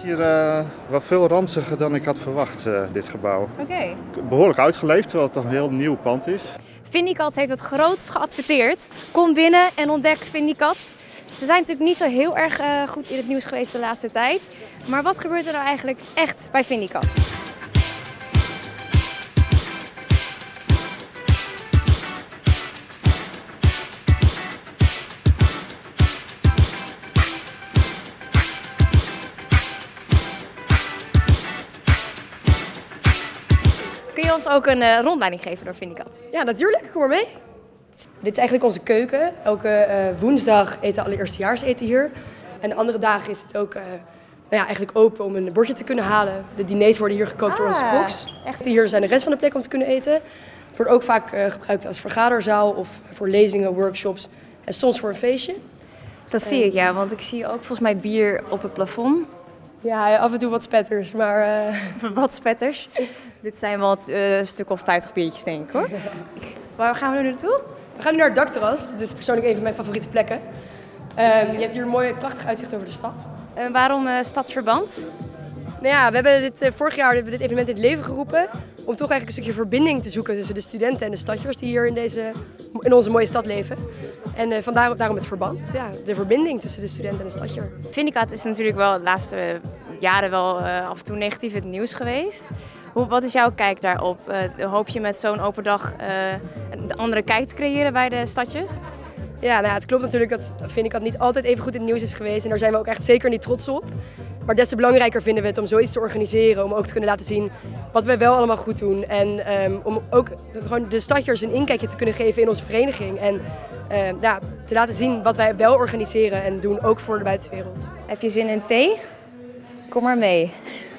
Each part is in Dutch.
Hier wel veel ranziger dan ik had verwacht, dit gebouw. Oké. Behoorlijk uitgeleefd, terwijl het toch een heel nieuw pand is. Vindicat heeft het grootst geadverteerd. Kom binnen en ontdek Vindicat. Ze zijn natuurlijk niet zo heel erg goed in het nieuws geweest de laatste tijd. Maar wat gebeurt er nou eigenlijk echt bij Vindicat? Kun je ons ook een rondleiding geven door Vindicat? Ja, natuurlijk. Kom maar mee. Dit is eigenlijk onze keuken. Elke woensdag eten alle eerstejaarseten hier. En de andere dagen is het ook eigenlijk open om een bordje te kunnen halen. De diners worden hier gekookt door onze koks. Echt? Hier zijn de rest van de plek om te kunnen eten. Het wordt ook vaak gebruikt als vergaderzaal of voor lezingen, workshops en soms voor een feestje. Dat zie ik, ja, want ik zie ook volgens mij bier op het plafond. Ja, af en toe wat spetters, maar... Wat spetters. Dit zijn wel een stuk of 50 biertjes, denk ik, hoor. Waar gaan we nu naartoe? We gaan nu naar het dakterras. Dit is persoonlijk een van mijn favoriete plekken. Je hebt hier een mooi, prachtig uitzicht over de stad. Waarom Stadsverband? Nou ja, we hebben vorig jaar hebben we dit evenement in het leven geroepen. Om toch eigenlijk een stukje verbinding te zoeken tussen de studenten en de stadjers die hier in onze mooie stad leven. En daarom het verband. Ja, de verbinding tussen de student en de stadjer. Vindicat is natuurlijk wel de laatste jaren wel af en toe negatief in het nieuws geweest. Wat is jouw kijk daarop? Hoop je met zo'n open dag een andere kijk te creëren bij de stadjers? Ja, nou ja, het klopt natuurlijk dat Vindicat niet altijd even goed in het nieuws is geweest. En daar zijn we ook echt zeker niet trots op. Maar des te belangrijker vinden we het om zoiets te organiseren. Om ook te kunnen laten zien wat we wel allemaal goed doen. En om ook gewoon de stadjers een inkijkje te kunnen geven in onze vereniging. En te laten zien wat wij wel organiseren en doen, ook voor de buitenwereld. Heb je zin in thee? Kom maar mee.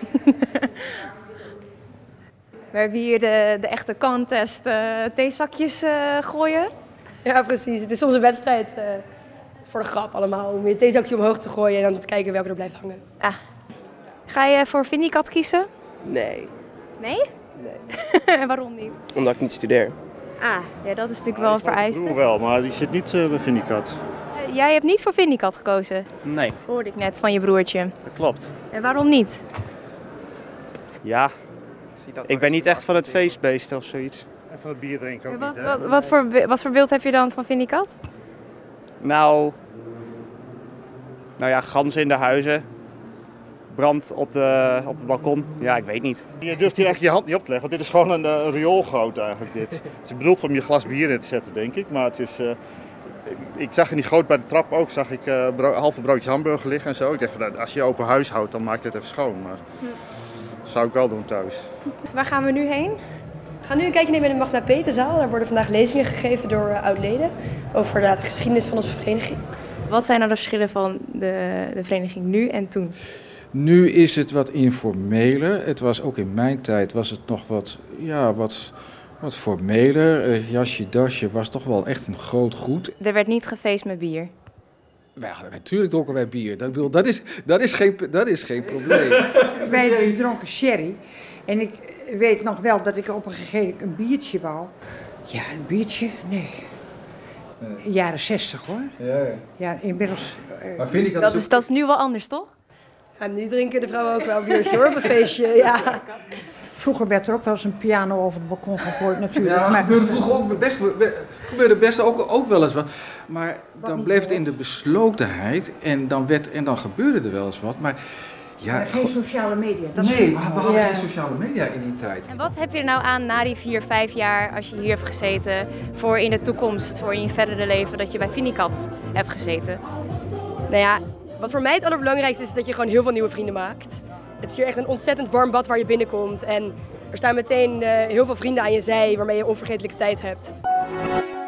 We hebben hier de echte contest theezakjes gooien. Ja, precies. Het is soms een wedstrijd voor de grap allemaal. Om je theezakje omhoog te gooien en dan te kijken welke er blijft hangen. Ah. Ga je voor Vindicat kiezen? Nee. Nee? Nee. En waarom niet? Omdat ik niet studeer. Ah, ja, dat is natuurlijk wel een vereiste. Mijn broer wel, maar die zit niet bij Vindicat. Jij hebt niet voor Vindicat gekozen? Nee. Hoorde ik net van je broertje. Dat klopt. En waarom niet? Ja, ik ben niet echt van het feestbeest of zoiets. En van het bier drinken ook niet, hè? Wat voor beeld heb je dan van Vindicat? Nou ja, ganzen in de huizen. Brand op het balkon. Ja, ik weet niet. Je durft hier echt je hand niet op te leggen, want dit is gewoon een rioolgoot eigenlijk dit. Het is bedoeld om je glas bier in te zetten, denk ik. Maar het is... Ik zag in die goot bij de trap ook, zag ik halve broodjes hamburger liggen en zo. Ik dacht van, als je open huis houdt, dan maak je het even schoon. Maar dat zou ik wel doen thuis. Waar gaan we nu heen? We gaan nu een kijkje nemen in de Magna Peterzaal. Daar worden vandaag lezingen gegeven door oud-leden over de geschiedenis van onze vereniging. Wat zijn nou de verschillen van de vereniging nu en toen? Nu is het wat informeler. Het was ook in mijn tijd was het nog wat formeler. Jasje, dasje was toch wel echt een groot goed. Er werd niet gefeest met bier. Ja, natuurlijk dronken wij bier. Dat is geen probleem. Wij dronken sherry. En ik weet nog wel dat ik op een gegeven moment een biertje wou. Ja, een biertje? Nee. Jaren 60 hoor. Ja, inmiddels... Maar vind ik Dat is nu wel anders, toch? Ja, nu drinken de vrouwen ook wel een biertje hoor, op een feestje. Ja. Vroeger werd er ook wel eens een piano over het balkon gegooid natuurlijk. Ja, dat gebeurde vroeger ook best ook wel eens wat. Maar dan bleef het in de beslotenheid en dan gebeurde er wel eens wat. Maar ja, geen sociale media. Nee, we hadden geen sociale media in die tijd. En wat heb je er nou aan na die 4, 5 jaar, als je hier hebt gezeten, voor in de toekomst, voor in je verdere leven, dat je bij Vindicat hebt gezeten? Nou ja, wat voor mij het allerbelangrijkste is dat je gewoon heel veel nieuwe vrienden maakt. Het is hier echt een ontzettend warm bad waar je binnenkomt. En er staan meteen heel veel vrienden aan je zij waarmee je onvergetelijke tijd hebt.